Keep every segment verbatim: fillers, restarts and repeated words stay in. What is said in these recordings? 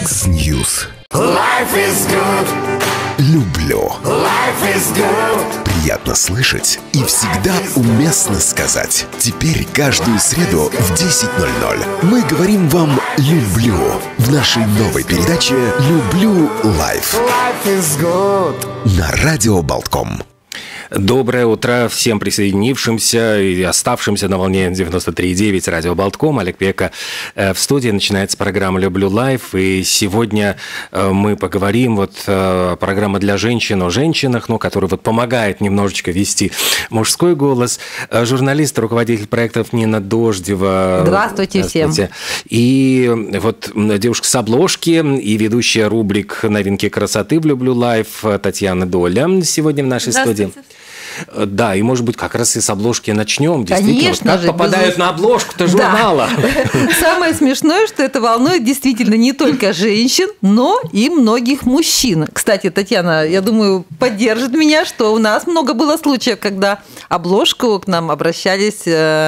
X-News. Life is good. Люблю. Life is good. Приятно слышать и всегда уместно сказать. Теперь каждую среду в десять ноль ноль мы говорим вам «люблю» в нашей новой передаче «Люблю лайф» Life is good. на радио Болтком. Доброе утро всем присоединившимся и оставшимся на волне девяносто три и девять радио Болтком. Олег Пека в студии. Начинается программа «Люблю лайф». И сегодня мы поговорим, вот программа для женщин о женщинах, ну, которая вот помогает немножечко вести мужской голос. Журналист, руководитель проектов Нина Дождева. Здравствуйте, Здравствуйте. всем. И вот девушка с обложки и ведущая рубрик «Новинки красоты» в «Люблю лайф» Татьяна Доля сегодня в нашей студии. Да, и, может быть, как раз и с обложки начнем. Действительно, Конечно вот как же, попадают безусловно. на обложку-то журнала. Да. Самое смешное, что это волнует действительно не только женщин, но и многих мужчин. Кстати, Татьяна, я думаю, поддержит меня, что у нас много было случаев, когда обложку к нам обращались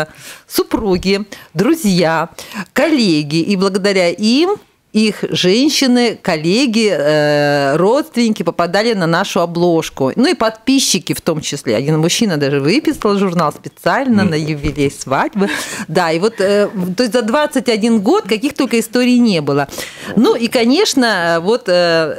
супруги, друзья, коллеги, и благодаря им их женщины, коллеги, родственники попадали на нашу обложку. Ну и подписчики в том числе. Один мужчина даже выписал журнал специально mm. на юбилей свадьбы. Да, и вот то есть за двадцать один год каких только историй не было. Ну и, конечно, вот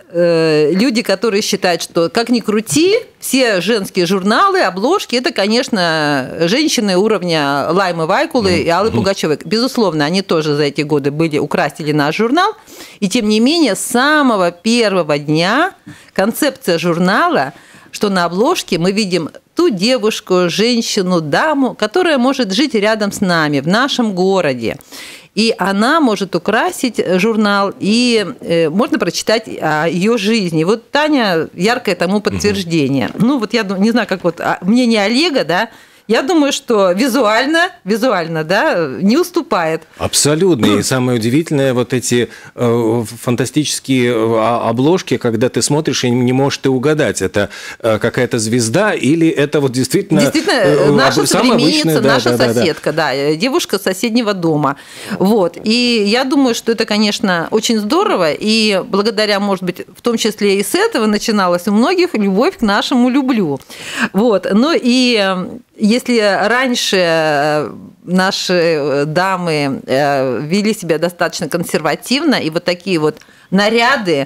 люди, которые считают, что как ни крути, все женские журналы, обложки, это, конечно, женщины уровня Лаймы Вайкулы и Аллы Пугачевой. Безусловно, они тоже за эти годы были, украсили наш журнал. И тем не менее, с самого первого дня концепция журнала, что на обложке мы видим ту девушку, женщину, даму, которая может жить рядом с нами, в нашем городе. И она может украсить журнал, и э, можно прочитать о ее жизни. Вот Таня яркое тому подтверждение. Угу. Ну, вот я не знаю, как вот мнение Олега, да, я думаю, что визуально, визуально, да, не уступает. Абсолютно. И самое удивительное, вот эти э, фантастические обложки, когда ты смотришь и не можешь ты угадать, это э, какая-то звезда или это вот действительно... Действительно, э, наша современница, да, наша да, соседка, да, да, девушка с соседнего дома. Вот. И я думаю, что это, конечно, очень здорово, и благодаря, может быть, в том числе и с этого начиналась у многих любовь к нашему «люблю». Вот. Ну и... Если раньше наши дамы вели себя достаточно консервативно, и вот такие вот наряды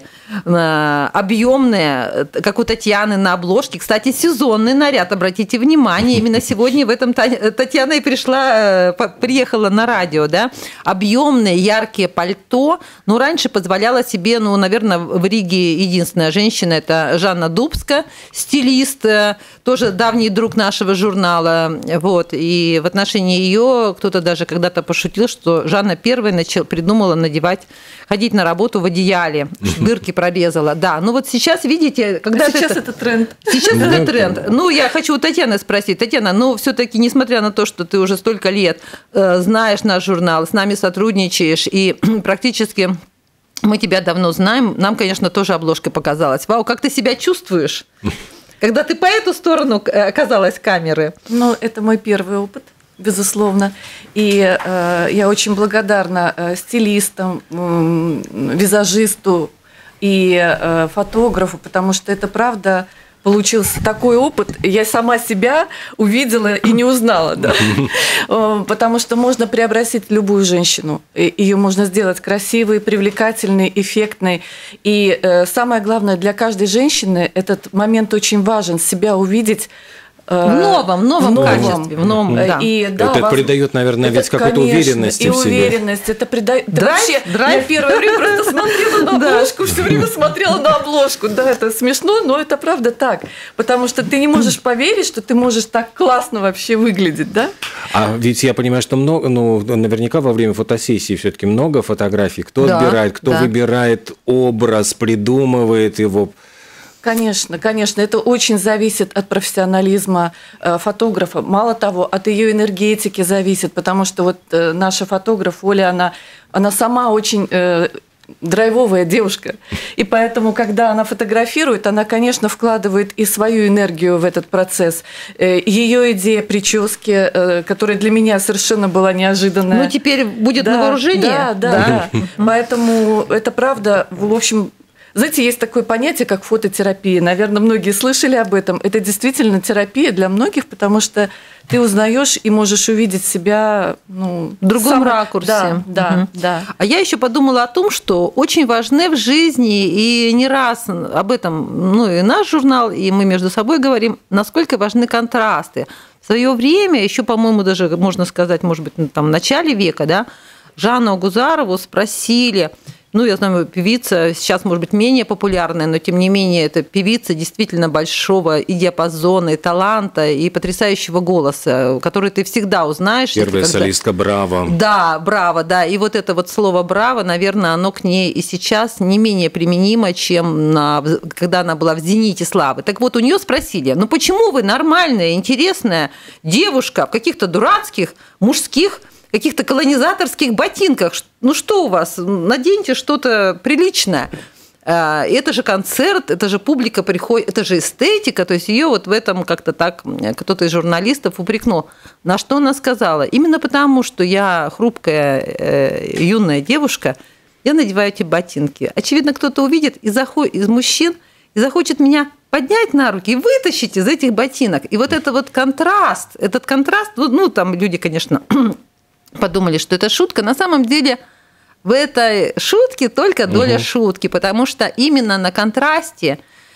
объемные, как у Татьяны на обложке. Кстати, сезонный наряд, обратите внимание, именно сегодня в этом Татьяна и пришла, приехала на радио, да, объемные, яркие пальто. Ну, раньше позволяла себе, ну, наверное, в Риге единственная женщина, это Жанна Дубска, стилист, тоже давний друг нашего журнала, вот, и в отношении ее кто-то даже когда-то пошутил, что Жанна первая начала, придумала надевать, ходить на работу в одеяле, дырки прорезала, да. Ну вот сейчас, видите, когда... А сейчас это, это тренд. Сейчас ну, это тренд. Ну, я хочу у Татьяны спросить. Татьяна, ну, все-таки, несмотря на то, что ты уже столько лет э, знаешь наш журнал, с нами сотрудничаешь, и практически мы тебя давно знаем, нам, конечно, тоже обложка показалась. Вау, как ты себя чувствуешь, когда ты по эту сторону оказалась камеры? Ну, это мой первый опыт. Безусловно. И э, я очень благодарна э, стилистам, э, визажисту и э, фотографу, потому что это правда получился такой опыт. Я сама себя увидела и не узнала, да. Потому что можно преобразить любую женщину. Ее можно сделать красивой, привлекательной, эффектной. И э, самое главное, для каждой женщины этот момент очень важен, себя увидеть в новом, в новом, новом качестве, в новом, да. И, да, это вас... придает, наверное, это, ведь какую-то уверенность и в себе. уверенность, это придает... Да драйв, вообще, драйв. Я первое время просто смотрела на обложку, все время смотрела на обложку. Да, это смешно, но это правда так. Потому что ты не можешь поверить, что ты можешь так классно вообще выглядеть, да? А ведь я понимаю, что много, ну, наверняка во время фотосессии все-таки много фотографий. Кто да, отбирает, кто да. выбирает образ, придумывает его... Конечно, конечно, это очень зависит от профессионализма фотографа. Мало того, от ее энергетики зависит, потому что вот наша фотограф Оля, она, она сама очень драйвовая девушка. И поэтому, когда она фотографирует, она, конечно, вкладывает и свою энергию в этот процесс. Ее идея прически, которая для меня совершенно была неожиданная. Ну, теперь будет да, на вооружении. Да, да, да. да. Поэтому это правда, в общем... Знаете, есть такое понятие, как фототерапия. Наверное, многие слышали об этом. Это действительно терапия для многих, потому что ты узнаешь и можешь увидеть себя ну, в другом сам... ракурсе. Да, да, угу. да. А я еще подумала о том, что очень важны в жизни, и не раз об этом, ну и наш журнал, и мы между собой говорим, насколько важны контрасты. В свое время, еще, по-моему, даже можно сказать, может быть, там, в начале века, да, Жанну Агузарову спросили. Ну, я знаю, певица сейчас, может быть, менее популярная, но, тем не менее, это певица действительно большого и диапазона, и таланта, и потрясающего голоса, который ты всегда узнаешь. Первая когда... солистка «Браво». Да, «Браво», да. И вот это вот слово «Браво», наверное, оно к ней и сейчас не менее применимо, чем на... когда она была в зените славы. Так вот, у нее спросили, ну, почему вы нормальная, интересная девушка в каких-то дурацких мужских каких-то колонизаторских ботинках. Ну что у вас? Наденьте что-то приличное. Это же концерт, это же публика приходит, это же эстетика. То есть ее вот в этом как-то так кто-то из журналистов упрекнул. На что она сказала? Именно потому, что я хрупкая юная девушка, я надеваю эти ботинки. Очевидно, кто-то увидит из мужчин и захочет меня поднять на руки и вытащить из этих ботинок. И вот это вот контраст, этот контраст, ну там люди, конечно... подумали, что это шутка. На самом деле в этой шутке только доля угу. шутки, потому что именно на контрасте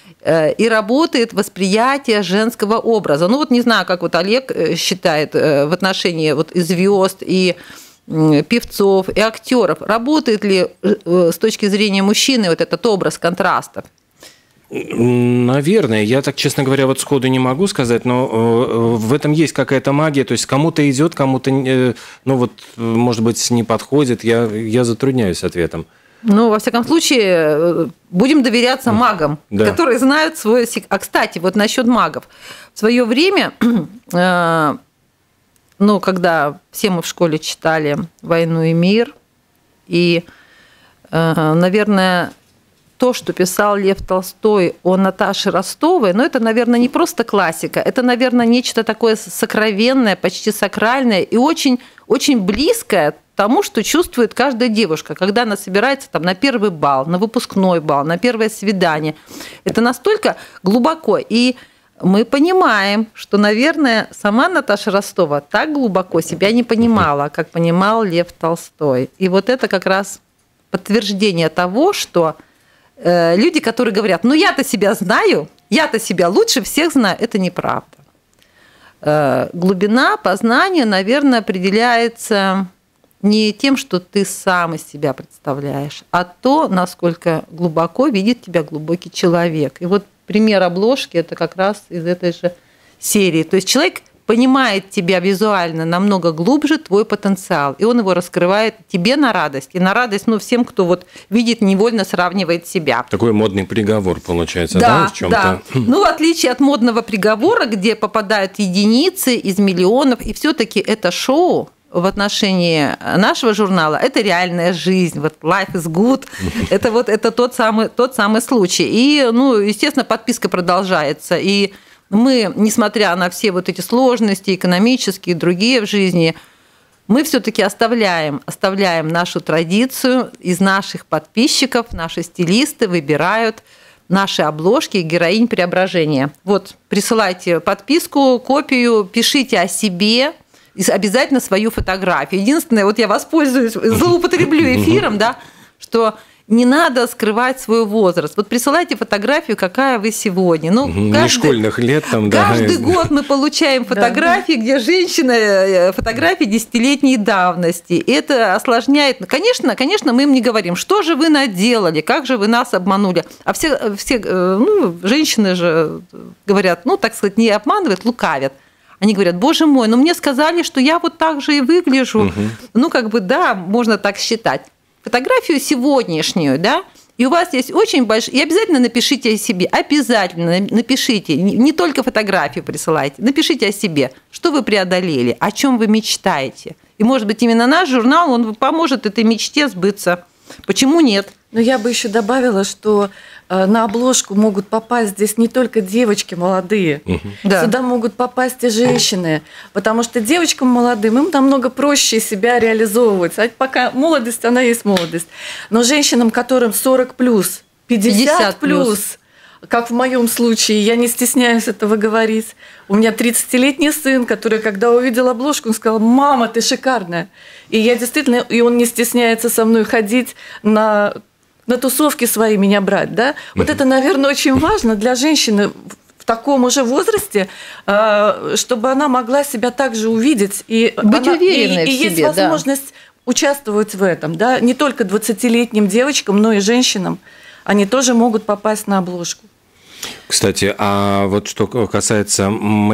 и работает восприятие женского образа. Ну вот не знаю, как вот Олег считает в отношении вот и звезд, и певцов, и актеров. Работает ли с точки зрения мужчины вот этот образ контрастов? Наверное, я так, честно говоря, вот сходу не могу сказать, но в этом есть какая-то магия, то есть кому-то идет, кому-то, ну вот, может быть, не подходит, я, я затрудняюсь ответом. Ну, во всяком случае, будем доверяться магам, да. которые знают свой... А, кстати, вот насчет магов. В свое время, ну, когда все мы в школе читали «Войну и мир», и, наверное... то, что писал Лев Толстой о Наташе Ростовой, ну, это, наверное, не просто классика, это, наверное, нечто такое сокровенное, почти сакральное и очень, очень близкое тому, что чувствует каждая девушка, когда она собирается там, на первый бал, на выпускной бал, на первое свидание. Это настолько глубоко. И мы понимаем, что, наверное, сама Наташа Ростова так глубоко себя не понимала, как понимал Лев Толстой. И вот это как раз подтверждение того, что люди, которые говорят, ну я-то себя знаю, я-то себя лучше всех знаю, это неправда. Глубина познания, наверное, определяется не тем, что ты сам из себя представляешь, а то, насколько глубоко видит тебя глубокий человек. И вот пример обложки – это как раз из этой же серии. То есть человек понимает тебя визуально намного глубже, твой потенциал, и он его раскрывает тебе на радость, и на радость, ну, всем, кто вот видит, невольно сравнивает себя. Такой модный приговор получается, да, да в чем-то? Да. Ну, в отличие от модного приговора, где попадают единицы из миллионов, и все-таки это шоу в отношении нашего журнала, это реальная жизнь, вот life is good, это вот это тот самый, тот самый случай. И, ну, естественно, подписка продолжается, и мы, несмотря на все вот эти сложности, экономические и другие в жизни, мы все-таки оставляем, оставляем нашу традицию. Из наших подписчиков наши стилисты выбирают наши обложки героинь преображения. Вот, присылайте подписку, копию, пишите о себе, и обязательно свою фотографию. Единственное, вот я воспользуюсь, злоупотреблю эфиром, да, что... не надо скрывать свой возраст. Вот присылайте фотографию, какая вы сегодня. Ну, не каждый, школьных лет там, да. Каждый год мы получаем фотографии, где женщина, фотографии десятилетней давности. Это осложняет. Конечно, конечно, мы им не говорим, что же вы наделали, как же вы нас обманули. А все, все ну, женщины же говорят, ну, так сказать, не обманывают, лукавят. Они говорят, боже мой, ну мне сказали, что я вот так же и выгляжу. Угу. Ну, как бы, да, можно так считать. Фотографию сегодняшнюю, да, и у вас есть очень большой... И обязательно напишите о себе, обязательно напишите, не только фотографию присылайте, напишите о себе, что вы преодолели, о чем вы мечтаете. И, может быть, именно наш журнал, он поможет этой мечте сбыться Почему нет? Но я бы еще добавила, что на обложку могут попасть здесь не только девочки молодые, угу. да. Сюда могут попасть и женщины, потому что девочкам молодым им намного проще себя реализовывать. А пока молодость, она есть молодость. Но женщинам, которым сорок плюс, пятьдесят плюс, как в моем случае, я не стесняюсь этого говорить. У меня тридцатилетний сын, который, когда увидел обложку, он сказал: «Мама, ты шикарная». И я действительно, и он не стесняется со мной ходить на, на тусовки свои, меня брать. Да? Вот это, наверное, очень важно для женщины в таком уже возрасте, чтобы она могла себя также увидеть. И быть она, уверенной и, в и себе, есть возможность да. участвовать в этом. Да? Не только двадцатилетним девочкам, но и женщинам. Они тоже могут попасть на обложку. Кстати, а вот что касается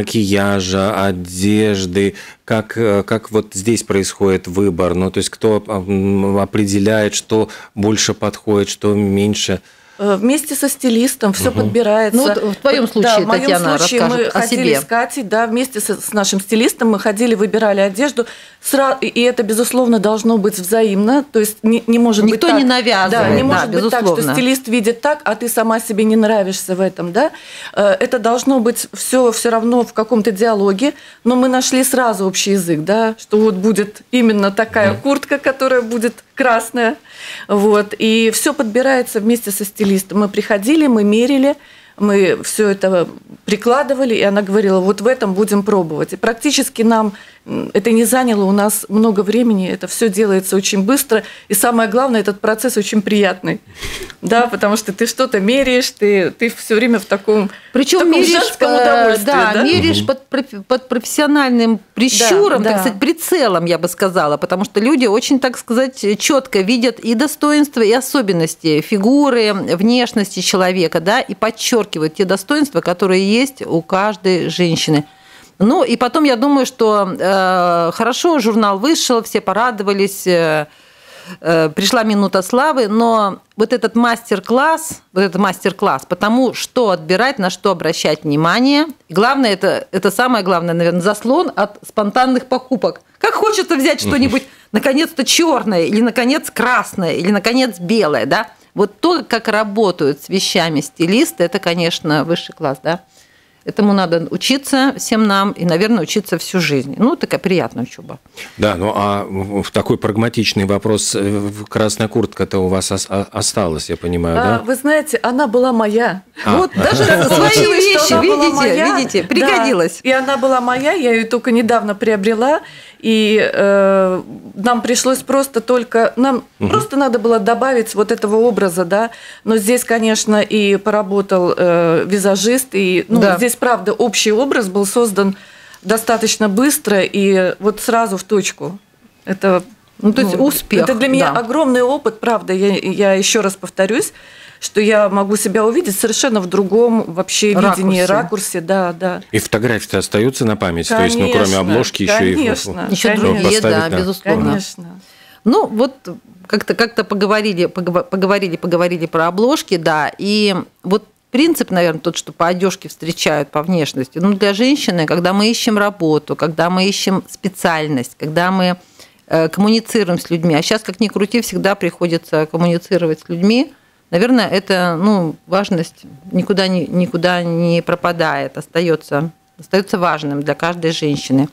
макияжа, одежды, как, как вот здесь происходит выбор? Ну, то есть кто определяет, что больше подходит, что меньше? Вместе со стилистом все угу. подбирается. Ну, вот в твоем случае, да, в моем Татьяна случае мы о ходили себе. с Катей, да, вместе с, с нашим стилистом мы ходили, выбирали одежду. Сразу, и это, безусловно, должно быть взаимно. То есть не, не может Никто быть так. не навязывает. Да, не да, может быть безусловно. так, что стилист видит так, а ты сама себе не нравишься в этом. Да? Это должно быть все, все равно в каком-то диалоге. Но мы нашли сразу общий язык, да, что вот будет именно такая куртка, которая будет красная. Вот, и все подбирается вместе со стилистом. Мы приходили, мы мерили, мы все это прикладывали, и она говорила: вот в этом будем пробовать. И практически нам это не заняло у нас много времени, это все делается очень быстро, и самое главное, этот процесс очень приятный, да, потому что ты что-то меряешь, ты, ты все время в таком, Причем в таком меряешь, женском удовольствии. Да, да? меряешь под, под профессиональным прищуром, да, так да. сказать, прицелом, я бы сказала, потому что люди очень, так сказать, четко видят и достоинства, и особенности фигуры, внешности человека, да, и подчеркивают те достоинства, которые есть у каждой женщины. Ну, и потом, я думаю, что э, хорошо, журнал вышел, все порадовались, э, э, пришла минута славы, но вот этот мастер-класс, вот этот мастер-класс, потому что отбирать, на что обращать внимание, и главное, это, это самое главное, наверное, заслон от спонтанных покупок. Как хочется взять что-нибудь, наконец-то, черное, или, наконец, красное, или, наконец, белое, да? Вот то, как работают с вещами стилисты, это, конечно, высший класс, да? Этому надо учиться всем нам и, наверное, учиться всю жизнь. Ну, такая приятная учеба. Да, ну а в такой прагматичный вопрос. Красная куртка-то у вас осталась, я понимаю, а, да? Вы знаете, она была моя. А. Вот даже свои вещи, видите, видите, пригодилась. Да, и она была моя, я ее только недавно приобрела. И э, нам пришлось просто только... Нам угу. просто надо было добавить вот этого образа, да. Но здесь, конечно, и поработал э, визажист. И ну, да. здесь, правда, общий образ был создан достаточно быстро и вот сразу в точку. Это, ну, то есть ну, успех. Это для меня да. огромный опыт, правда. Я, я еще раз повторюсь, что я могу себя увидеть совершенно в другом вообще ракурсе. видении, ракурсе, да, да. И фотографии-то остаются на память, конечно, то есть, ну, кроме обложки, конечно, еще и еще конечно. другие, да, да, безусловно. Конечно. Ну, вот как-то как-то поговорили, поговорили, поговорили про обложки, да, и вот принцип, наверное, тот, что по одежке встречают, по внешности. Ну, для женщины, когда мы ищем работу, когда мы ищем специальность, когда мы коммуницируем с людьми, а сейчас, как ни крути, всегда приходится коммуницировать с людьми. Наверное, это, ну, важность никуда не, никуда не пропадает, остается, остается важным для каждой женщины.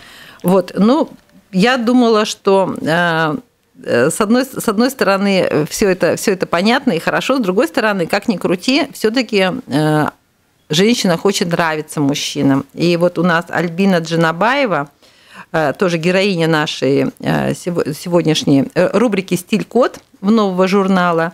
Вот, ну, я думала, что э, с, одной, с одной стороны все это, все это понятно и хорошо, с другой стороны, как ни крути, все-таки э, женщина хочет нравиться мужчинам. И вот у нас Альбина Джанабаева, э, тоже героиня нашей э, сегодняшней рубрики «Стиль-код» в нового журнала,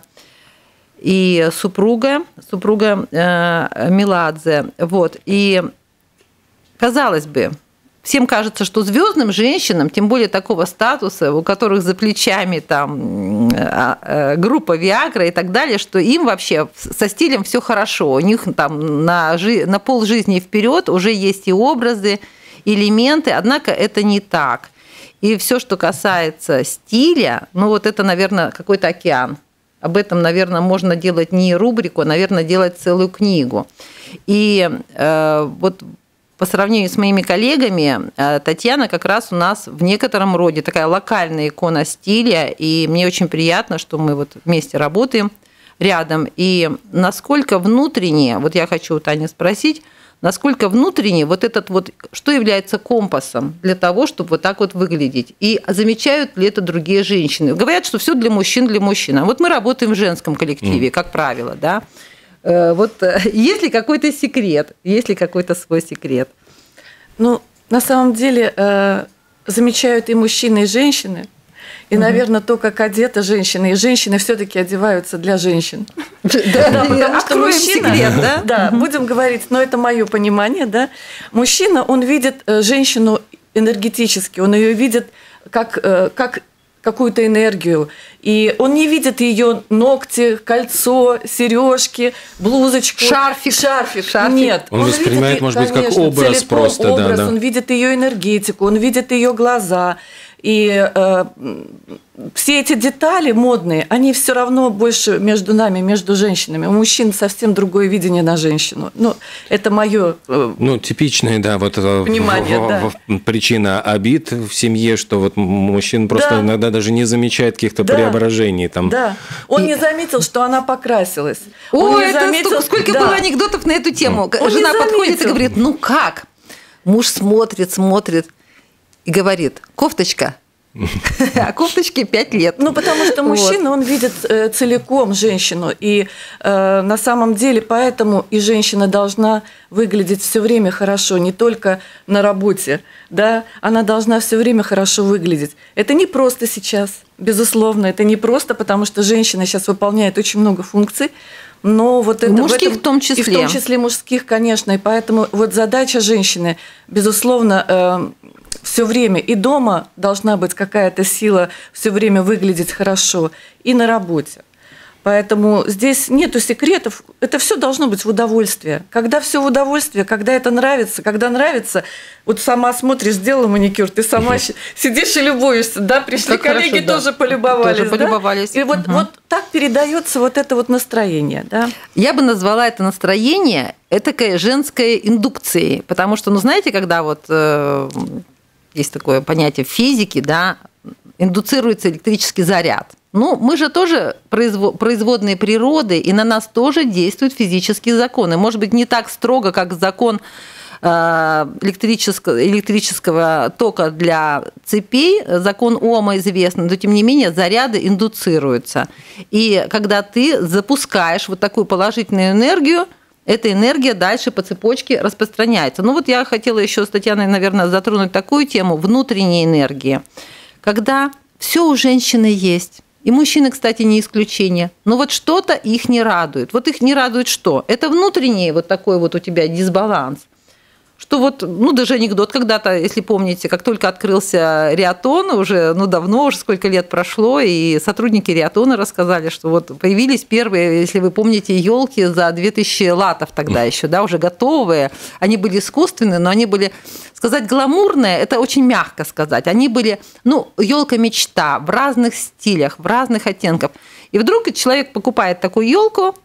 и супруга, супруга э, Меладзе. Вот. И, казалось бы, всем кажется, что звездным женщинам, тем более такого статуса, у которых за плечами там, э, э, группа Виагра и так далее, что им вообще со стилем все хорошо. У них там на, жи- на полжизни вперед уже есть и образы, элементы, однако это не так. И все, что касается стиля, ну вот это, наверное, какой-то океан. Об этом, наверное, можно делать не рубрику, а, наверное, делать целую книгу. И э, вот по сравнению с моими коллегами, Татьяна как раз у нас в некотором роде такая локальная икона стиля, и мне очень приятно, что мы вот вместе работаем рядом. И насколько внутренне, вот я хочу у Тани спросить, насколько внутренне вот этот вот, что является компасом для того, чтобы вот так вот выглядеть? И замечают ли это другие женщины? Говорят, что все для мужчин, для мужчин. А вот мы работаем в женском коллективе, как правило, да? Вот есть ли какой-то секрет? Есть ли какой-то свой секрет? Ну, на самом деле, замечают и мужчины, и женщины. И, наверное, то, как одеты женщины, и женщины все-таки одеваются для женщин. Да, потому что мужчина, да, будем говорить, но это мое понимание, да, мужчина, он видит женщину энергетически, он ее видит как, как какую-то энергию, и он не видит ее ногти, кольцо, сережки, блузочку, шарфик, шарфик. шарфик. Нет, он, он воспринимает, видит, может конечно, быть, как образ просто, образ, да, да. Он видит ее энергетику, он видит ее глаза. И э, все эти детали модные, они все равно больше между нами, между женщинами. У мужчин совсем другое видение на женщину. Ну, это мое э, ну, типичное, да, вот понимание, в, да. В, причина обид в семье, что вот мужчин просто да. иногда даже не замечает каких-то да. преображений. Там. Да, он и... не заметил, что она покрасилась. О, это заметил... столько, сколько да. было анекдотов на эту тему. Он Жена подходит и говорит, ну как? Муж смотрит, смотрит. И говорит, кофточка, а кофточке пять лет. Ну, потому что мужчина, вот. Он видит э, целиком женщину. И э, на самом деле поэтому и женщина должна выглядеть все время хорошо, не только на работе. Да? Она должна все время хорошо выглядеть. Это не просто сейчас, безусловно. Это не просто, потому что женщина сейчас выполняет очень много функций. Но вот это, мужских в, этом, в том числе. И в том числе мужских, конечно. И поэтому вот задача женщины, безусловно, э, все время и дома должна быть какая-то сила все время выглядеть хорошо, и на работе. Поэтому здесь нету секретов, это все должно быть в удовольствие. Когда все в удовольствие, когда это нравится, когда нравится, вот сама смотришь, сделала маникюр, ты сама сидишь и любуешься, да, пришли коллеги, тоже полюбовались. полюбовались. И вот, вот так передается вот это вот настроение. Да? Я бы назвала это настроение этакой женской индукцией, потому что, ну, знаете, когда вот э, есть такое понятие в физике, да, индуцируется электрический заряд. Ну, мы же тоже производные природы, и на нас тоже действуют физические законы. Может быть, не так строго, как закон электрического, электрического тока для цепей, закон Ома известный, но, тем не менее, заряды индуцируются. И когда ты запускаешь вот такую положительную энергию, эта энергия дальше по цепочке распространяется. Ну, вот я хотела еще с Татьяной, наверное, затронуть такую тему внутренней энергии. Когда все у женщины есть, и мужчины, кстати, не исключение, но вот что-то их не радует. Вот их не радует что? Это внутренний вот такой вот у тебя дисбаланс. Что вот, ну, даже анекдот когда-то, если помните, как только открылся Риатон, уже, ну, давно, уже сколько лет прошло, и сотрудники Риатона рассказали, что вот появились первые, если вы помните, елки за две тысячи латов тогда еще, да, уже готовые. Они были искусственные, но они были, сказать гламурные, это очень мягко сказать. Они были, ну, елка мечта в разных стилях, в разных оттенках. И вдруг человек покупает такую елку,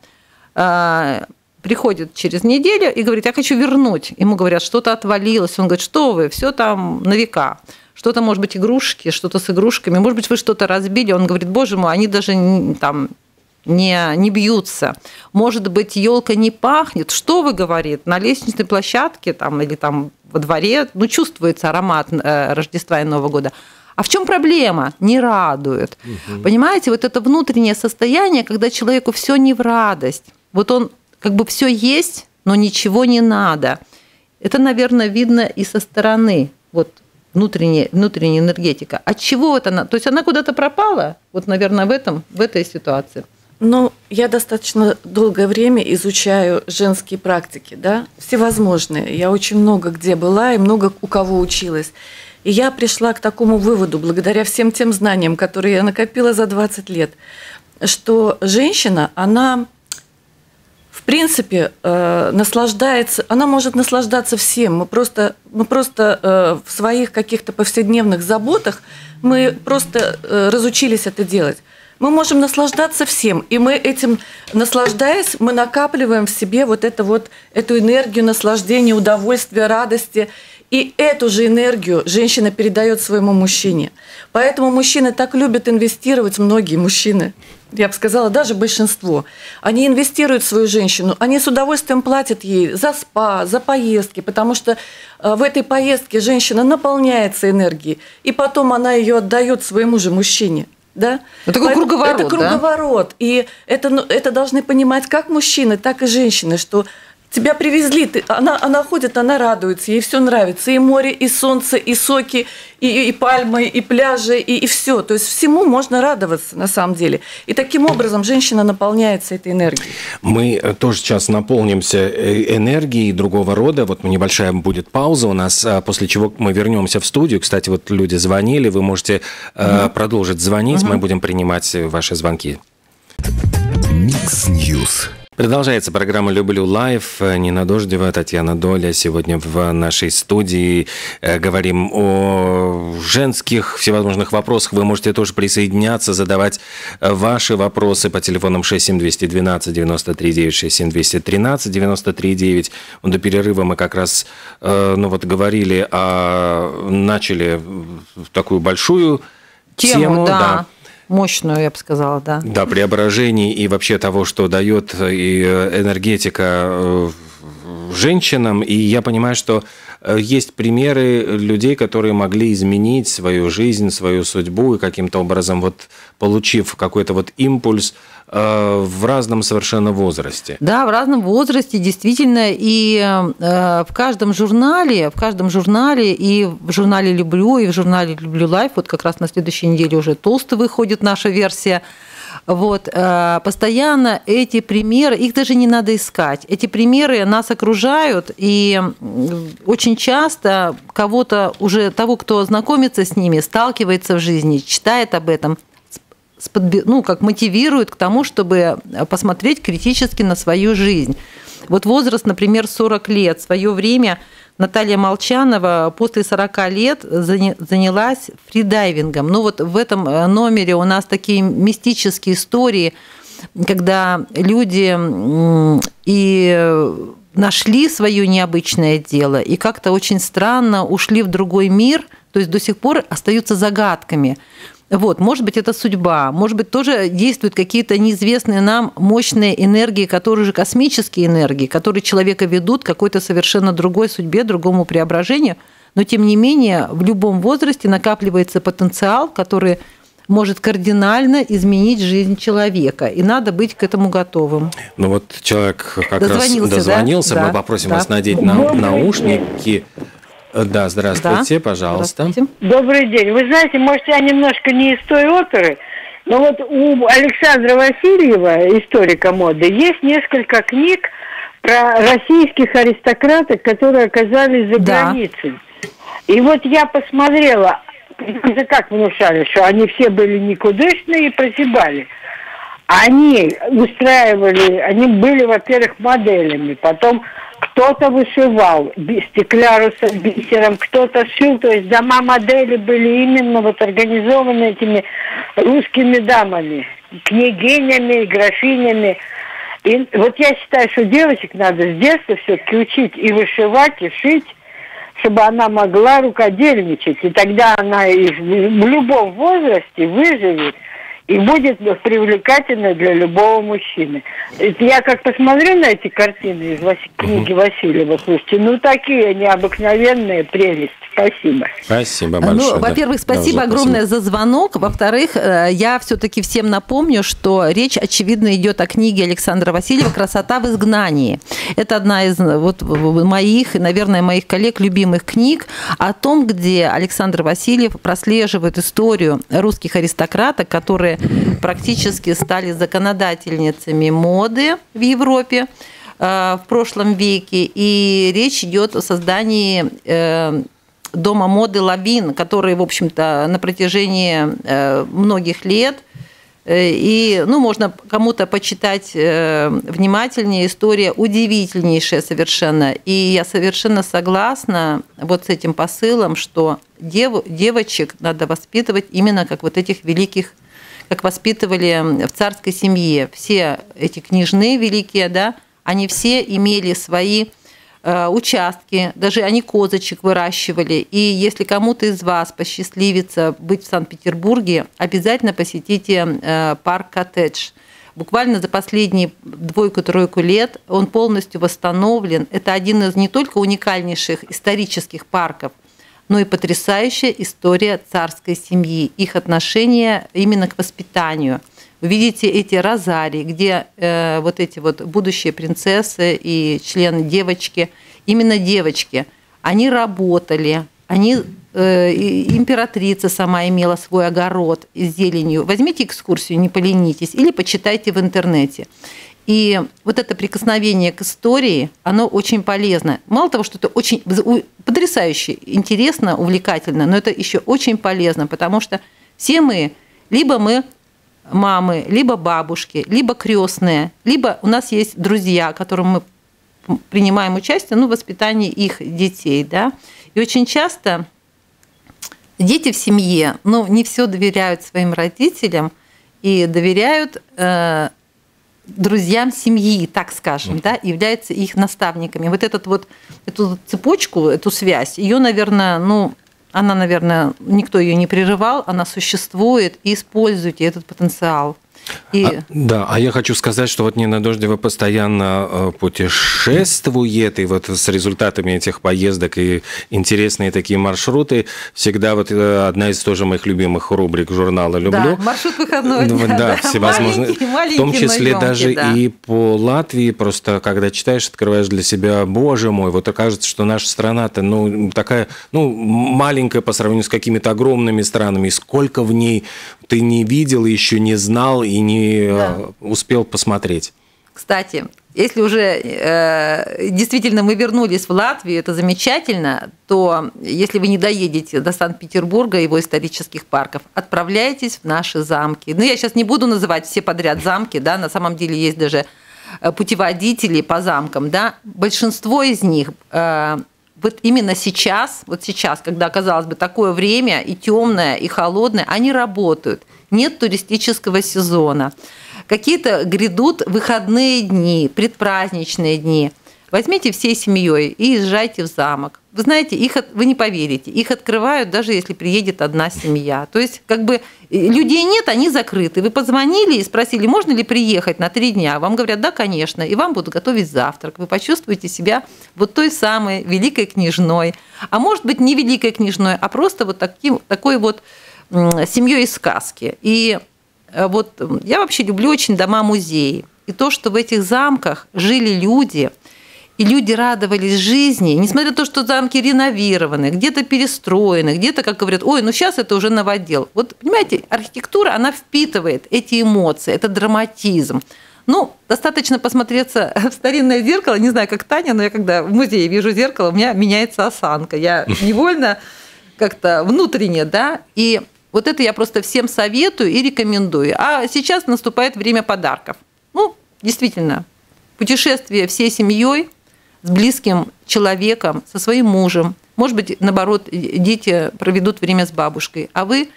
приходит через неделю и говорит, я хочу вернуть. Ему говорят, что-то отвалилось. Он говорит, что вы, все там на века. Что-то, может быть, игрушки, что-то с игрушками. Может быть, вы что-то разбили. Он говорит, боже мой, они даже там не, не бьются. Может быть, елка не пахнет. Что вы, говорит, на лестничной площадке там, или там во дворе, ну, чувствуется аромат Рождества и Нового года. А в чем проблема? Не радует. Угу. Понимаете, вот это внутреннее состояние, когда человеку все не в радость. Вот он как бы все есть, но ничего не надо. Это, наверное, видно и со стороны, вот внутренняя, внутренняя энергетика. От чего это? То есть она куда-то пропала? Вот, наверное, в этом, в этой ситуации. Ну, я достаточно долгое время изучаю женские практики, да, всевозможные. Я очень много где была и много у кого училась. И я пришла к такому выводу, благодаря всем тем знаниям, которые я накопила за двадцать лет, что женщина, она... в принципе, э, наслаждается, она может наслаждаться всем. Мы просто, мы просто э, в своих каких-то повседневных заботах мы просто э, разучились это делать. Мы можем наслаждаться всем, и мы этим, наслаждаясь, мы накапливаем в себе вот, это вот эту энергию наслаждения, удовольствия, радости. И эту же энергию женщина передает своему мужчине. Поэтому мужчины так любят инвестировать, многие мужчины, я бы сказала, даже большинство. Они инвестируют в свою женщину, они с удовольствием платят ей за спа, за поездки, потому что в этой поездке женщина наполняется энергией, и потом она ее отдает своему же мужчине. Да? Это такой Поэтому круговорот, это круговорот. Да? И это, ну, это должны понимать как мужчины, так и женщины, что тебя привезли, ты, она, она ходит, она радуется, ей все нравится. И море, и солнце, и соки, и, и пальмы, и пляжи, и, и все. То есть всему можно радоваться на самом деле. И таким образом женщина наполняется этой энергией. Мы тоже сейчас наполнимся энергией другого рода. Вот небольшая будет пауза у нас, после чего мы вернемся в студию. Кстати, вот люди звонили, вы можете угу. продолжить звонить, угу. мы будем принимать ваши звонки. Микс Ньюс. Продолжается программа «Люблю лайф». Нина Дождева, Татьяна Доля. Сегодня в нашей студии говорим о женских всевозможных вопросах. Вы можете тоже присоединяться, задавать ваши вопросы по телефонам шесть семь два один два девять три девять, шесть семь два один три девять три девять. До перерыва мы как раз ну, вот, говорили, о, начали такую большую тему. тему да. Да. Мощную, я бы сказала, да. Да, преображений и вообще того, что дает и энергетика женщинам. И я понимаю, что есть примеры людей, которые могли изменить свою жизнь, свою судьбу, и каким-то образом, вот, получив какой-то вот импульс в разном совершенно возрасте. Да, в разном возрасте, действительно. И в каждом журнале, в каждом журнале, и в журнале «Люблю», и в журнале «Люблю лайф», вот как раз на следующей неделе уже толстый выходит наша версия, вот, постоянно эти примеры, их даже не надо искать, эти примеры нас окружают, и очень часто кого-то уже, того, кто знакомится с ними, сталкивается в жизни, читает об этом, ну, как мотивирует к тому, чтобы посмотреть критически на свою жизнь. Вот возраст, например, сорок лет. В свое время Наталья Молчанова после сорока лет занялась фридайвингом. Ну вот в этом номере у нас такие мистические истории, когда люди и нашли свое необычное дело, и как-то очень странно ушли в другой мир, то есть до сих пор остаются загадками. Вот, может быть, это судьба, может быть, тоже действуют какие-то неизвестные нам мощные энергии, которые же космические энергии, которые человека ведут к какой-то совершенно другой судьбе, другому преображению. Но, тем не менее, в любом возрасте накапливается потенциал, который может кардинально изменить жизнь человека. И надо быть к этому готовым. Ну вот человек как дозвонился, раз дозвонился, да? мы попросим да. вас надеть на, наушники. Да, здравствуйте, да, пожалуйста. Здравствуйте. Добрый день. Вы знаете, может, я немножко не из той оперы, но вот у Александра Васильева, историка моды, есть несколько книг про российских аристократов, которые оказались за да. границей. И вот я посмотрела, как внушали, что они все были никудышные и прозябали. Они устраивали, они были, во-первых, моделями, потом кто-то вышивал стекляру с бисером, кто-то шил, то есть дома модели были именно вот организованы этими русскими дамами, княгинями, графинями. И вот я считаю, что девочек надо с детства все-таки учить и вышивать, и шить, чтобы она могла рукодельничать, и тогда она и в любом возрасте выживет и будет привлекательной для любого мужчины. Я как посмотрю на эти картины из книги Васильева, слушайте, ну такие необыкновенные прелести. Спасибо. Спасибо большое. Ну, во-первых, спасибо да, огромное спасибо. за звонок. Во-вторых, я все-таки всем напомню, что речь, очевидно, идет о книге Александра Васильева «Красота в изгнании». Это одна из вот, моих, наверное, моих коллег любимых книг о том, где Александр Васильев прослеживает историю русских аристократок, которые практически стали законодательницами моды в Европе в прошлом веке. И речь идет о создании дома моды «Лавин», который, в общем-то, на протяжении многих лет, и, ну, можно кому-то почитать внимательнее, история удивительнейшая совершенно. И я совершенно согласна вот с этим посылом, что дев, девочек надо воспитывать именно как вот этих великих как воспитывали в царской семье. Все эти княжны великие, да, они все имели свои э, участки, даже они козочек выращивали. И если кому-то из вас посчастливится быть в Санкт-Петербурге, обязательно посетите э, парк «Коттедж». Буквально за последние двойку-тройку лет он полностью восстановлен. Это один из не только уникальнейших исторических парков, но и потрясающая история царской семьи, их отношение именно к воспитанию. Вы видите эти розарии, где э, вот эти вот будущие принцессы и члены девочки, именно девочки, они работали, они, э, императрица сама имела свой огород с зеленью. Возьмите экскурсию, не поленитесь, или почитайте в интернете. И вот это прикосновение к истории, оно очень полезно. Мало того, что это очень потрясающе, интересно, увлекательно, но это еще очень полезно, потому что все мы, либо мы мамы, либо бабушки, либо крестные, либо у нас есть друзья, которым мы принимаем участие, ну, в воспитании их детей, да. И очень часто дети в семье, ну, не все доверяют своим родителям и доверяют э, друзьям семьи, так скажем, да, являются их наставниками. Вот этот вот, эту цепочку, эту связь, ее, наверное, ну, она, наверное, никто ее не прерывал, она существует, и используйте этот потенциал. И... А, да, а я хочу сказать, что вот Нина Дождева постоянно путешествует, и вот с результатами этих поездок и интересные такие маршруты всегда вот одна из тоже моих любимых рубрик журнала «Люблю». Да, маршрут выходной. Да, да, да, всевозможные. Маленький, маленький, в том числе но даже да. и по Латвии, просто когда читаешь, открываешь для себя, боже мой, вот окажется, что наша страна-то, ну, такая, ну, маленькая по сравнению с какими-то огромными странами, и сколько в ней ты не видел, еще не знал и не да. успел посмотреть. Кстати, если уже э, действительно мы вернулись в Латвию, это замечательно, то если вы не доедете до Санкт-Петербурга и его исторических парков, отправляйтесь в наши замки. Ну, я сейчас не буду называть все подряд замки, да, на самом деле есть даже путеводители по замкам, да, большинство из них э, вот именно сейчас, вот сейчас, когда, казалось бы, такое время и темное, и холодное, они работают. Нет туристического сезона. Какие-то грядут выходные дни, предпраздничные дни. Возьмите всей семьей и езжайте в замок. Вы знаете, их, вы не поверите, их открывают, даже если приедет одна семья. То есть, как бы, людей нет, они закрыты. Вы позвонили и спросили, можно ли приехать на три дня. Вам говорят, да, конечно, и вам будут готовить завтрак. Вы почувствуете себя вот той самой великой княжной. А может быть, не великой княжной, а просто вот таким, такой вот семьей из сказки. И вот я вообще люблю очень дома-музеи. И то, что в этих замках жили люди, и люди радовались жизни, несмотря на то, что замки реновированы, где-то перестроены, где-то, как говорят, ой, ну сейчас это уже новодел. Вот, понимаете, архитектура, она впитывает эти эмоции, этот драматизм. Ну, достаточно посмотреться в старинное зеркало, не знаю, как Таня, но я когда в музее вижу зеркало, у меня меняется осанка. Я невольно как-то внутренне, да, и вот это я просто всем советую и рекомендую. А сейчас наступает время подарков. Ну, действительно, путешествие всей семьей, с близким человеком, со своим мужем. Может быть, наоборот, дети проведут время с бабушкой, а вы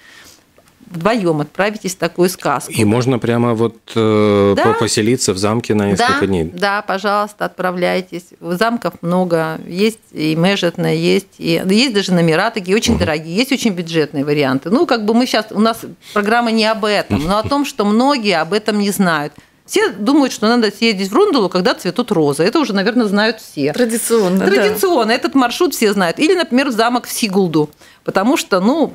вдвоем отправитесь в такую сказку. И можно прямо вот э, да. поселиться в замке на несколько да, дней. Да, пожалуйста, отправляйтесь. Замков много. Есть и межетные, есть, и есть даже номера такие очень угу. дорогие, есть очень бюджетные варианты. Ну, как бы мы сейчас, у нас программа не об этом, но о том, что многие об этом не знают. Все думают, что надо съездить в Рундулу, когда цветут розы. Это уже, наверное, знают все. Традиционно. Традиционно. Да. Этот маршрут все знают. Или, например, в замок в Сигулду. Потому что, ну,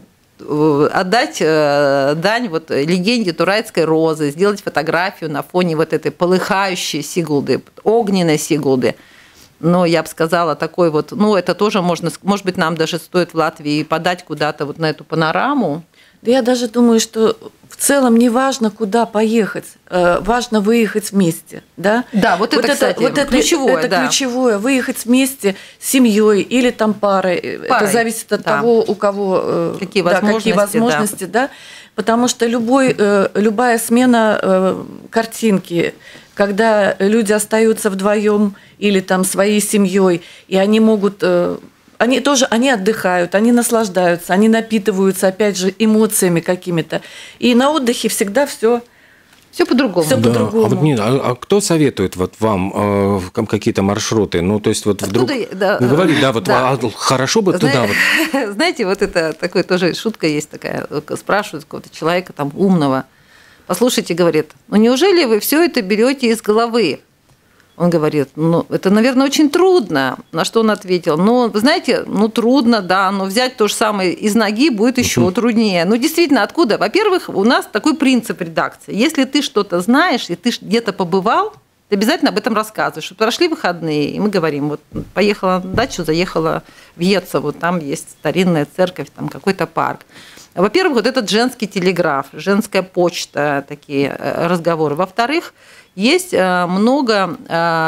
отдать дань вот легенде турайской розы, сделать фотографию на фоне вот этой полыхающей Сигулды, огненной Сигулды. Но я бы сказала, такой вот, ну, это тоже можно, может быть, нам даже стоит в Латвии подать куда-то вот на эту панораму. Да я даже думаю, что в целом не важно, куда поехать, важно выехать вместе, да? Да, вот, вот это, кстати, вот это ключевое. Это да. ключевое, выехать вместе с семьей или там парой. парой. Это зависит от да. того, у кого какие да, возможности, какие возможности да. да? Потому что любой, любая смена картинки, когда люди остаются вдвоем или там своей семьей, и они могут Они тоже, они отдыхают, они наслаждаются, они напитываются, опять же, эмоциями какими-то. И на отдыхе всегда все... Все по-другому. Все Да. по-другому. А, вот, Нина, а, а кто советует вот вам э, какие-то маршруты? Ну, то есть вот Откуда вдруг... я- да, Вы говорите, да, вот да. а, хорошо бы туда Зна- вот... Знаете, вот это такой тоже шутка есть такая. Спрашивают какого-то человека там умного. Послушайте, говорит, ну неужели вы все это берете из головы? Он говорит, ну, это, наверное, очень трудно. На что он ответил, ну, вы знаете, ну, трудно, да, но взять то же самое из ноги будет еще труднее. Ну, действительно, откуда? Во-первых, у нас такой принцип редакции. Если ты что-то знаешь, и ты где-то побывал, ты обязательно об этом рассказываешь. Вот прошли выходные, и мы говорим, вот поехала на дачу, заехала в Еццо, вот там есть старинная церковь, там какой-то парк. Во-первых, вот этот женский телеграф, женская почта, такие разговоры. Во-вторых, есть много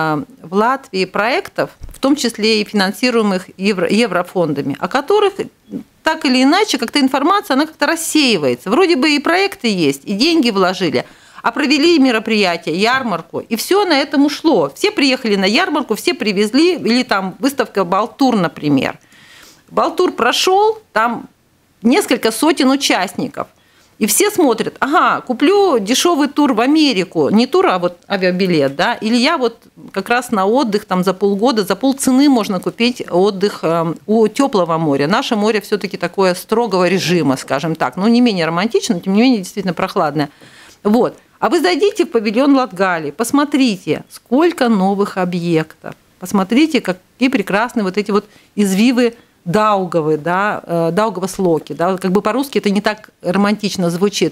в Латвии проектов, в том числе и финансируемых евро, еврофондами, о которых так или иначе как-то информация, она как-то рассеивается. Вроде бы и проекты есть, и деньги вложили, а провели мероприятие, ярмарку, и все на этом ушло. Все приехали на ярмарку, все привезли, или там выставка Балтур, например. Балтур прошел, там несколько сотен участников. И все смотрят, ага, куплю дешевый тур в Америку, не тур, а вот авиабилет, да, или я вот как раз на отдых там за полгода, за полцены можно купить отдых у теплого моря. Наше море все-таки такое строгого режима, скажем так, ну не менее романтично, тем не менее действительно прохладное. Вот. А вы зайдите в павильон Латгалии, посмотрите, сколько новых объектов, посмотрите, какие прекрасные вот эти вот извивы Даугавы, да, Даугава-Слоки, да, как бы по-русски это не так романтично звучит.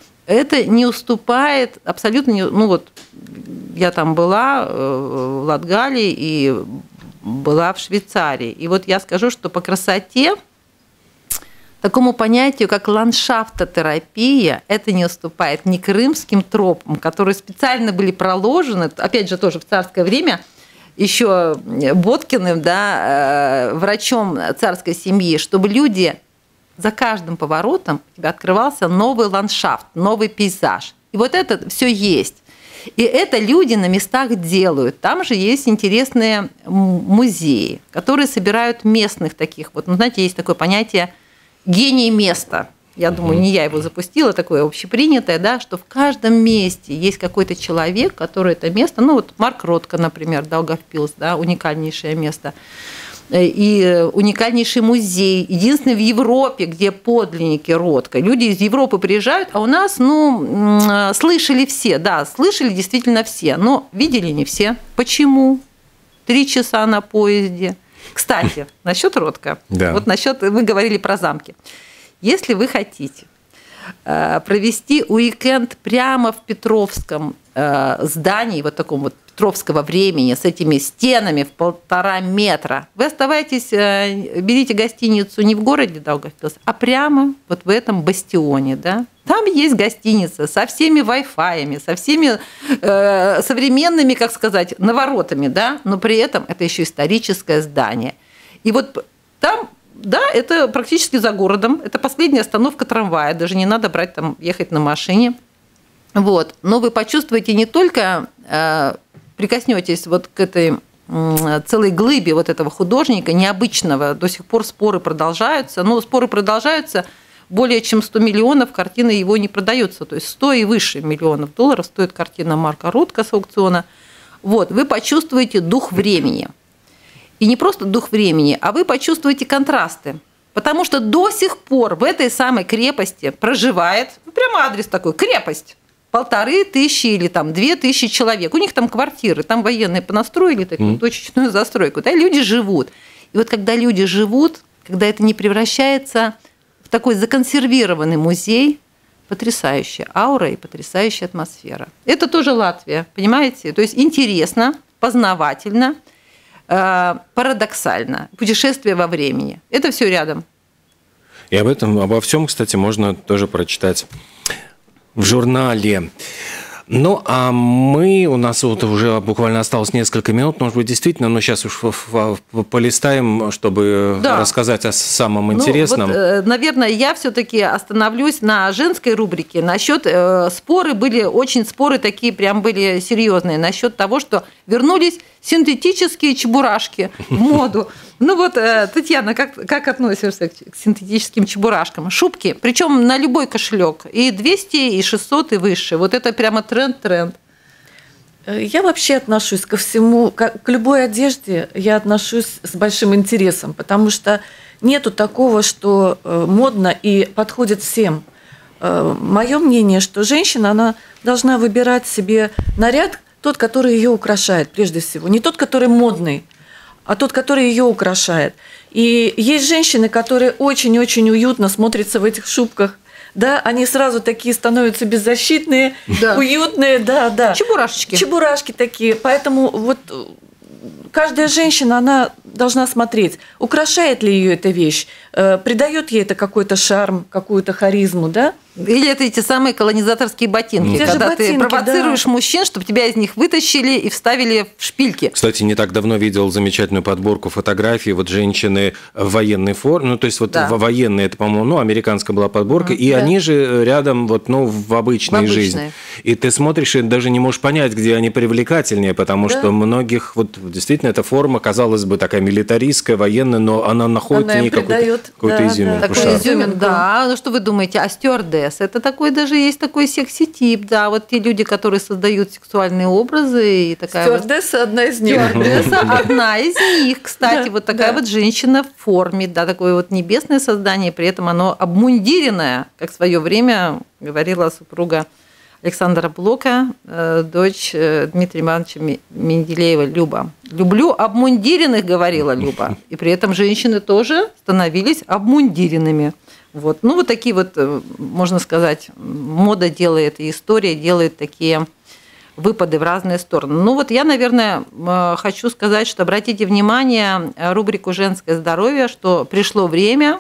Это не уступает абсолютно, не, ну вот я там была в Латгалии и была в Швейцарии, и вот я скажу, что по красоте, такому понятию, как ландшафтотерапия, это не уступает ни крымским тропам, которые специально были проложены, опять же тоже в царское время, еще Боткиным, да, врачом царской семьи, чтобы люди за каждым поворотом у тебя открывался новый ландшафт, новый пейзаж. И вот это все есть. И это люди на местах делают. Там же есть интересные музеи, которые собирают местных таких. Вот, ну, знаете, есть такое понятие «гений места». Я думаю, не я его запустила, такое общепринятое, да, что в каждом месте есть какой-то человек, который это место, ну вот Марк Ротко, например, Даугавпилс, да, уникальнейшее место, и уникальнейший музей, единственный в Европе, где подлинники Ротко. Люди из Европы приезжают, а у нас, ну, слышали все, да, слышали действительно все, но видели не все. Почему? Три часа на поезде. Кстати, насчет Ротко, Да. вот насчет, мы говорили про замки. Если вы хотите провести уикенд прямо в Петровском здании, вот таком вот петровского времени, с этими стенами в полтора метра, вы оставайтесь, берите гостиницу не в городе Даугавпилс, а прямо вот в этом бастионе, да? Там есть гостиница со всеми вай-фаями, со всеми э, современными, как сказать, наворотами, да? Но при этом это еще историческое здание. И вот там... Да, это практически за городом. Это последняя остановка трамвая. Даже не надо брать там, ехать на машине. Вот. Но вы почувствуете не только, э, прикоснетесь вот к этой э, целой глыбе вот этого художника, необычного. До сих пор споры продолжаются. Но споры продолжаются. Более чем сто миллионов картины его не продается. То есть сто и выше миллионов долларов стоит картина Марка Ротко с аукциона. Вот. Вы почувствуете дух времени. И не просто дух времени, а вы почувствуете контрасты. Потому что до сих пор в этой самой крепости проживает, ну, прямо адрес такой, крепость, полторы тысячи или там две тысячи человек. У них там квартиры, там военные понастроили такую mm. точечную застройку. Да, люди живут. И вот когда люди живут, когда это не превращается в такой законсервированный музей, потрясающая аура и потрясающая атмосфера. Это тоже Латвия, понимаете? То есть интересно, познавательно, парадоксально. Путешествие во времени. Это все рядом. И об этом, обо всем, кстати, можно тоже прочитать в журнале. Ну, а мы, у нас вот уже буквально осталось несколько минут, может быть, действительно, но сейчас уж полистаем, чтобы да. рассказать о самом интересном. Ну, вот, наверное, я все-таки остановлюсь на женской рубрике. Насчет э, споры были, очень споры такие прям были серьезные, насчет того, что вернулись синтетические чебурашки в моду. Ну вот, Татьяна, как, как относишься к синтетическим чебурашкам? Шубки, причем на любой кошелек, и двести, и шестьсот, и выше. Вот это прямо тренд-тренд. Я вообще отношусь ко всему, к любой одежде я отношусь с большим интересом, потому что нету такого, что модно и подходит всем. Мое мнение, что женщина, она должна выбирать себе наряд, тот, который ее украшает прежде всего. Не тот, который модный, а тот, который ее украшает. И есть женщины, которые очень-очень уютно смотрятся в этих шубках. Да, они сразу такие становятся беззащитные, да. уютные, да, да. Чебурашечки. Чебурашки такие. Поэтому вот каждая женщина, она должна смотреть, украшает ли ее эта вещь, придает ей это какой-то шарм, какую-то харизму, да? Или это эти самые колонизаторские ботинки, Те когда ботинки, ты провоцируешь да. мужчин, чтобы тебя из них вытащили и вставили в шпильки. Кстати, не так давно видел замечательную подборку фотографий вот женщины в военной форме, ну то есть вот да. военные, это, по-моему, ну американская была подборка, mm, и да. они же рядом вот ну в обычной, в обычной жизни. И ты смотришь и даже не можешь понять, где они привлекательнее, потому да. что многих вот действительно эта форма, казалось бы, такая милитаристская, военная, но она находит она в ней какую-то, какую-то да, изюминку. Да, такой изюминку. Да, ну что вы думаете, а стюардесса? Это такой даже есть такой секси-тип, да, вот те люди, которые создают сексуальные образы. И такая стюардесса вот... одна из них. Стюардесса одна из них, кстати, да, вот такая да. вот женщина в форме, да, такое вот небесное создание, при этом оно обмундиренное, как в свое время говорила супруга Александра Блока, дочь Дмитрия Ивановича Менделеева, Люба. «Люблю обмундиренных», говорила Люба. И при этом женщины тоже становились обмундиренными. Вот. Ну, вот такие вот, можно сказать, мода делает, и история делает такие выпады в разные стороны. Ну, вот я, наверное, хочу сказать, что обратите внимание рубрику «Женское здоровье», что пришло время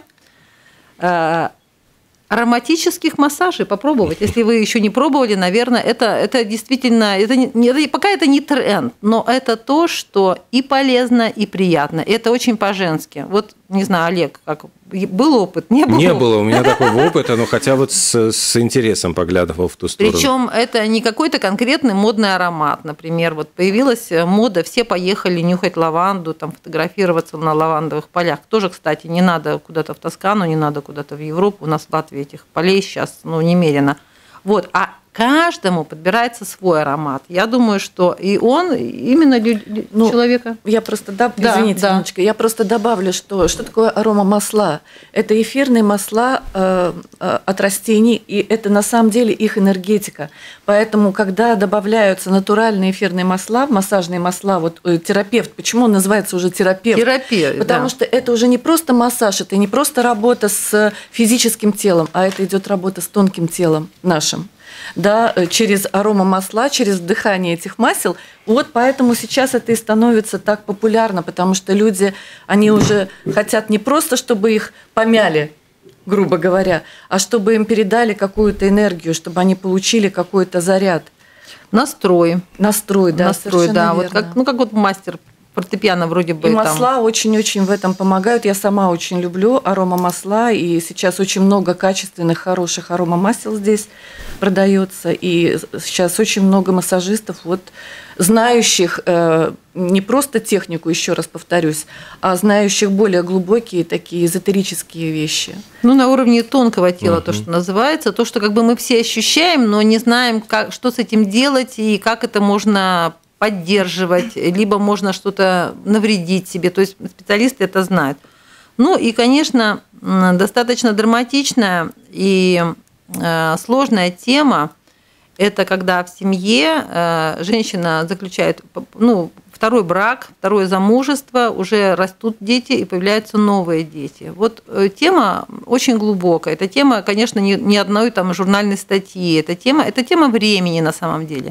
ароматических массажей попробовать. Если вы еще не пробовали, наверное, это, это действительно, это не, это, пока это не тренд, но это то, что и полезно, и приятно. Это очень по-женски. Вот, не знаю, Олег, как был опыт? Не было? Не было у меня такого опыта, но хотя вот с, с интересом поглядывал в ту сторону. Причем это не какой-то конкретный модный аромат. Например, вот появилась мода, все поехали нюхать лаванду, там, фотографироваться на лавандовых полях. Тоже, кстати, не надо куда-то в Тоскану, не надо куда-то в Европу. У нас в Латвии этих полей сейчас ну, немерено. Вот. А каждому подбирается свой аромат. Я думаю, что и он именно ну, человека. Я просто доб... да, извините, да. Ниночка, я просто добавлю, что что такое аромамасла? Это эфирные масла э, э, от растений, и это на самом деле их энергетика. Поэтому, когда добавляются натуральные эфирные масла, массажные масла, вот э, терапевт, почему он называется уже терапевт? Терапия, Потому да. что это уже не просто массаж, это не просто работа с физическим телом, а это идет работа с тонким телом нашим. Да, через аромамасла, через вдыхание этих масел. Вот поэтому сейчас это и становится так популярно, потому что люди, они уже хотят не просто, чтобы их помяли, грубо говоря, а чтобы им передали какую-то энергию, чтобы они получили какой-то заряд. Настрой. Настрой, да, Настрой, да. верно. Вот как, ну, как вот мастер фортепиано вроде бы. И там... масла очень-очень в этом помогают. Я сама очень люблю аромамасла, и сейчас очень много качественных, хороших аромамасел здесь продается. И сейчас очень много массажистов, вот, знающих э, не просто технику, еще раз повторюсь, а знающих более глубокие такие эзотерические вещи. Ну, на уровне тонкого тела, uh-huh. то, что называется, то, что как бы мы все ощущаем, но не знаем, как, что с этим делать и как это можно поддерживать, либо можно что-то навредить себе. То есть специалисты это знают. Ну и, конечно, достаточно драматичная и сложная тема – это когда в семье женщина заключает ну, второй брак, второе замужество, уже растут дети и появляются новые дети. Вот тема очень глубокая. Это тема, конечно, не одной там журнальной статьи. Это тема, это тема времени на самом деле.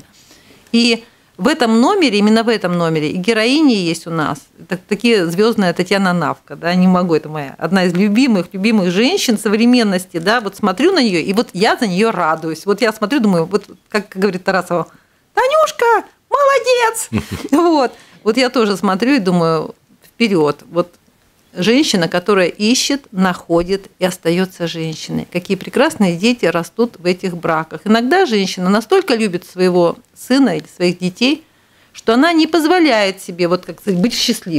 И в этом номере, именно в этом номере, и героини есть у нас. Это такие звездная Татьяна Навка, да, не могу, это моя одна из любимых, любимых женщин современности, да, вот смотрю на нее, и вот я за нее радуюсь. Вот я смотрю, думаю, вот как говорит Тарасова, Танюшка, молодец! Вот, вот я тоже смотрю и думаю, вперед, вот женщина, которая ищет, находит и остается женщиной. Какие прекрасные дети растут в этих браках. Иногда женщина настолько любит своего сына или своих детей, что она не позволяет себе вот как сказать, быть счастливой.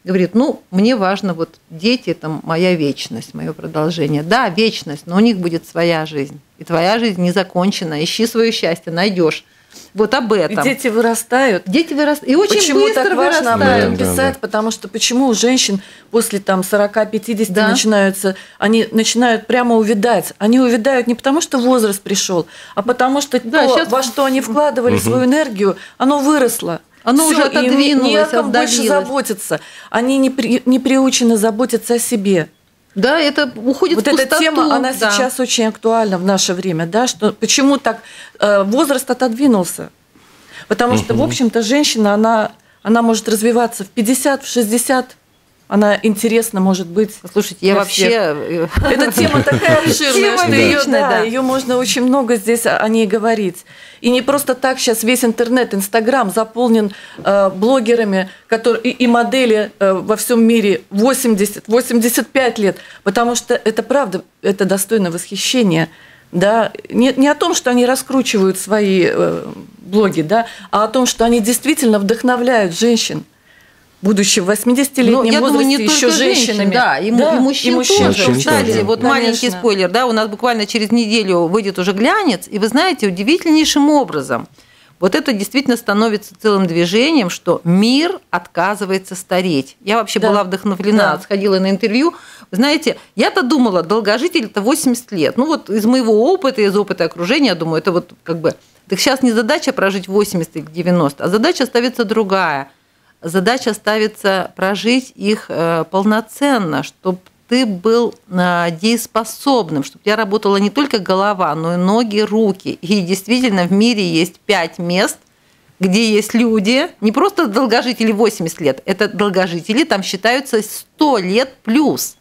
говорит, ну, мне важно, вот дети – это моя вечность, мое продолжение. Да, вечность, но у них будет своя жизнь. И твоя жизнь не закончена. Ищи свое счастье, найдешь. Вот об этом. И дети вырастают. Дети вырастают. И очень почему быстро так важно об вырастают. этом писать? Да, да. Потому что почему у женщин после там сорока-пятидесяти да. начинаются, они начинают прямо увядать. Они увядают не потому, что возраст пришел, а потому что да, то, сейчас... во что они вкладывали угу. свою энергию, оно выросло. Оно Всё, уже отодвинулось, не о ком отдалилось. больше заботиться. Они не, при, не приучены заботиться о себе. Да, это уходит вот в пустоту. Вот эта тема, она да. сейчас очень актуальна в наше время, да, что почему так э, возраст отодвинулся? Потому что, в общем-то, женщина, она, она может развиваться в пятьдесят, в шестьдесят, она интересна может быть. Слушайте, я вообще... Эта тема такая обширная, что ее, да, ее можно очень много здесь о ней говорить. И не просто так сейчас весь интернет, Инстаграм заполнен э, блогерами, которые, и, и модели э, во всем мире восемьдесят-восемьдесят пять лет, потому что это правда, это достойно восхищения. Да? Не, не о том, что они раскручивают свои э, блоги, да, а о том, что они действительно вдохновляют женщин, будучи в восьмидесятилетнем возрасте, думаю, не еще женщинами. Женщин, да, и, да, и мужчин, и мужчин тоже. тоже. Кстати, тоже. вот Конечно. Маленький спойлер, да, у нас буквально через неделю выйдет уже глянец, и вы знаете, удивительнейшим образом, вот это действительно становится целым движением, что мир отказывается стареть. Я вообще да. была вдохновлена, да. сходила на интервью. Вы знаете, я-то думала, долгожитель – это восемьдесят лет. Ну вот из моего опыта, из опыта окружения, я думаю, это вот как бы… Так сейчас не задача прожить восемьдесят или девяносто, а задача ставится другая. Задача ставится прожить их полноценно, чтобы ты был дееспособным, чтобы у тебя работала не только голова, но и ноги, руки. И действительно в мире есть пять мест, где есть люди, не просто долгожители восемьдесят лет, это долгожители, там считаются сто лет плюс.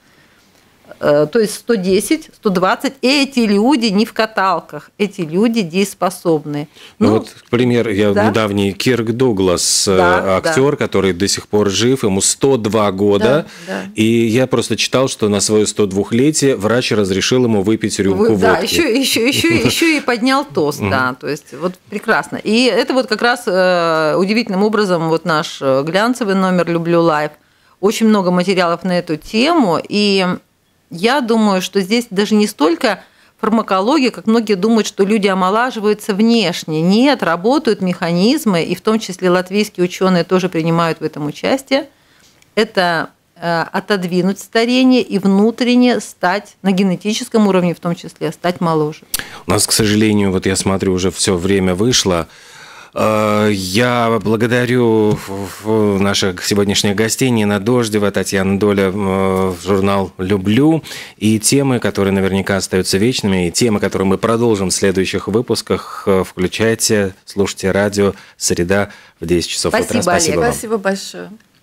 То есть сто десять, сто двадцать. Эти люди не в каталках, эти люди дееспособные. Ну, ну вот, например, я да? недавний Кирк Дуглас, да, актер, да. который до сих пор жив, ему сто два года, да, да. и я просто читал, что на свое сто двухлетие врач разрешил ему выпить рюмку Вы, водки. Да, еще, еще, еще, еще и поднял тост, да, то есть вот прекрасно. И это вот как раз удивительным образом вот наш глянцевый номер «Люблю лайф». Очень много материалов на эту тему, и я думаю, что здесь даже не столько фармакология, как многие думают, что люди омолаживаются внешне. Нет, работают механизмы, и в том числе латвийские ученые тоже принимают в этом участие. Это отодвинуть старение и внутренне стать, на генетическом уровне в том числе, стать моложе. У нас, к сожалению, вот я смотрю, уже все время вышло. Я благодарю наших сегодняшних гостей: Нина Дождева, Татьяна Доля, журнал «Люблю». И темы, которые наверняка остаются вечными, и темы, которые мы продолжим в следующих выпусках. Включайте, слушайте радио. Среда в десять часов Спасибо, утра. Спасибо Олег. вам. Спасибо большое.